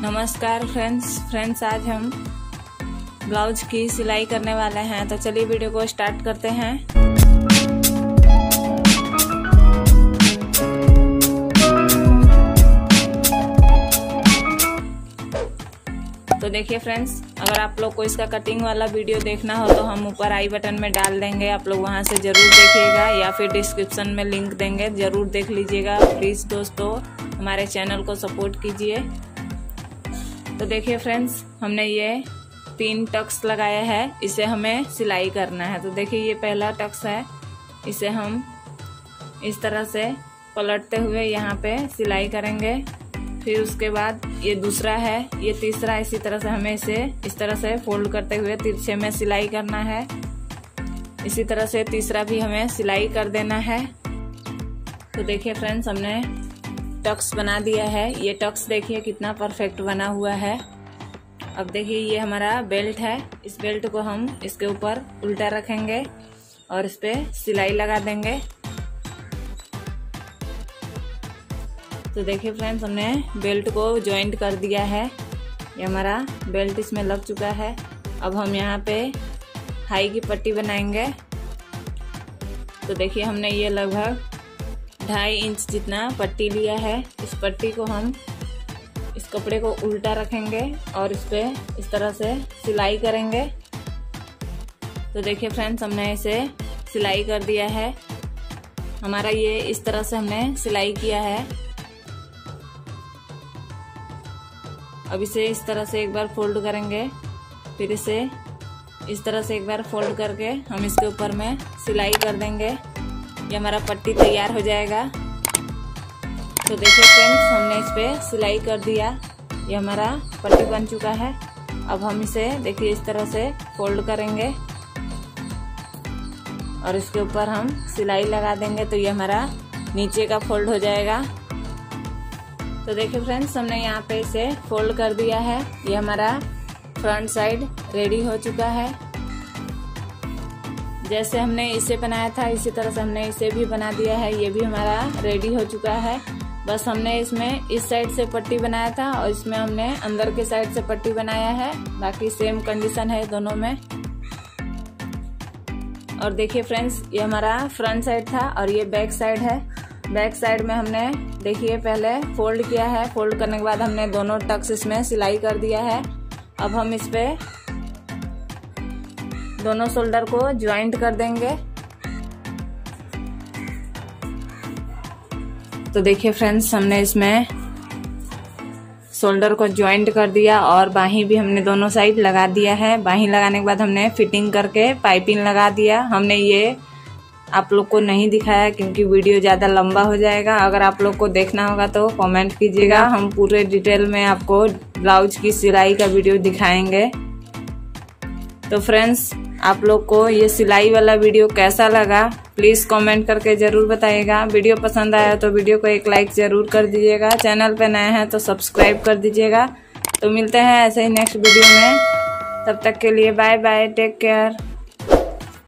नमस्कार फ्रेंड्स आज हम ब्लाउज की सिलाई करने वाले हैं। तो चलिए वीडियो को स्टार्ट करते हैं। तो देखिए फ्रेंड्स, अगर आप लोग को इसका कटिंग वाला वीडियो देखना हो तो हम ऊपर आई बटन में डाल देंगे, आप लोग वहां से जरूर देखिएगा, या फिर डिस्क्रिप्शन में लिंक देंगे, जरूर देख लीजिएगा। प्लीज दोस्तों हमारे चैनल को सपोर्ट कीजिए। तो देखिए फ्रेंड्स, हमने ये 3 टक्स लगाया है, इसे हमें सिलाई करना है। तो देखिए ये पहला टक्स है, इसे हम इस तरह से पलटते हुए यहाँ पे सिलाई करेंगे। फिर उसके बाद ये दूसरा है, ये तीसरा, इसी तरह से हमें इसे इस तरह से फोल्ड करते हुए तिरछे में सिलाई करना है। इसी तरह से तीसरा भी हमें सिलाई कर देना है। तो देखिए फ्रेंड्स, हमने टक्स बना दिया है। ये टक्स देखिए कितना परफेक्ट बना हुआ है। अब देखिए ये हमारा बेल्ट है, इस बेल्ट को हम इसके ऊपर उल्टा रखेंगे और इस पे सिलाई लगा देंगे। तो देखिए फ्रेंड्स, हमने बेल्ट को जॉइंट कर दिया है। ये हमारा बेल्ट इसमें लग चुका है। अब हम यहाँ पे हाई की पट्टी बनाएंगे। तो देखिए हमने ये लगभग 2.5 इंच जितना पट्टी लिया है। इस पट्टी को हम इस कपड़े को उल्टा रखेंगे और इस पे इस तरह से सिलाई करेंगे। तो देखिए फ्रेंड्स, हमने इसे सिलाई कर दिया है। हमारा ये इस तरह से हमने सिलाई किया है। अब इसे इस तरह से एक बार फोल्ड करेंगे, फिर इसे इस तरह से एक बार फोल्ड करके हम इसके ऊपर में सिलाई कर देंगे। ये हमारा पट्टी तैयार हो जाएगा। तो देखिए फ्रेंड्स, हमने इस पे सिलाई कर दिया। ये हमारा पट्टी बन चुका है। अब हम इसे देखिए इस तरह से फोल्ड करेंगे और इसके ऊपर हम सिलाई लगा देंगे। तो ये हमारा नीचे का फोल्ड हो जाएगा। तो देखिए फ्रेंड्स, हमने यहाँ पे इसे फोल्ड कर दिया है। ये हमारा फ्रंट साइड रेडी हो चुका है। जैसे हमने इसे बनाया था इसी तरह से हमने इसे भी बना दिया है। ये भी हमारा रेडी हो चुका है। बस हमने इसमें इस साइड से पट्टी बनाया था और इसमें हमने अंदर के साइड से पट्टी बनाया है। बाकी सेम कंडीशन है दोनों में। और देखिए फ्रेंड्स, ये हमारा फ्रंट साइड था और ये बैक साइड है। बैक साइड में हमने देखिए पहले फोल्ड किया है। फोल्ड करने के बाद हमने दोनों टक्स इसमें सिलाई कर दिया है। अब हम इस पे दोनों शोल्डर को ज्वाइंट कर देंगे। तो देखिए फ्रेंड्स, हमने इसमें शोल्डर को ज्वाइंट कर दिया और बाहीं भी हमने दोनों साइड लगा दिया है। बाहीं लगाने के बाद हमने फिटिंग करके पाइपिंग लगा दिया। हमने ये आप लोग को नहीं दिखाया क्योंकि वीडियो ज़्यादा लंबा हो जाएगा। अगर आप लोग को देखना होगा तो कमेंट कीजिएगा, हम पूरे डिटेल में आपको ब्लाउज की सिलाई का वीडियो दिखाएंगे। तो फ्रेंड्स, आप लोग को ये सिलाई वाला वीडियो कैसा लगा प्लीज़ कमेंट करके ज़रूर बताइएगा। वीडियो पसंद आया तो वीडियो को एक लाइक ज़रूर कर दीजिएगा। चैनल पे नए हैं तो सब्सक्राइब कर दीजिएगा। तो मिलते हैं ऐसे ही नेक्स्ट वीडियो में। तब तक के लिए बाय बाय, टेक केयर।